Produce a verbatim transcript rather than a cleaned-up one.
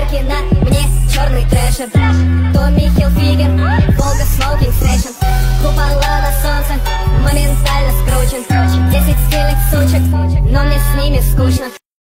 Лаки на мне черный трэшер. Томми Хилфигер, Волга Смоукинг Сэшн. Купола на солнце, моментально скручен. Десять стильных сучек, но мне с ними скучно.